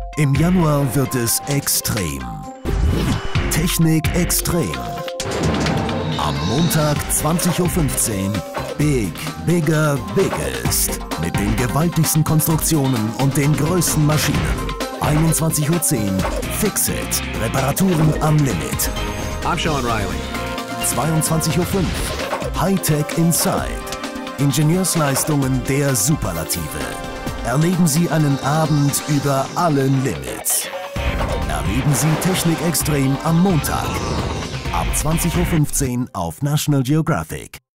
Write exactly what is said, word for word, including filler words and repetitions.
Im Januar wird es extrem. Technik extrem. Am Montag zwanzig Uhr fünfzehn Big, Bigger, Biggest. Mit den gewaltigsten Konstruktionen und den größten Maschinen. einundzwanzig Uhr zehn Fix-It. Reparaturen am Limit. I'm Sean Riley. zweiundzwanzig Uhr fünf Hightech Inside. Ingenieursleistungen der Superlative. Erleben Sie einen Abend über allen Limits. Erleben Sie Technik extrem am Montag. Ab zwanzig Uhr fünfzehn auf National Geographic.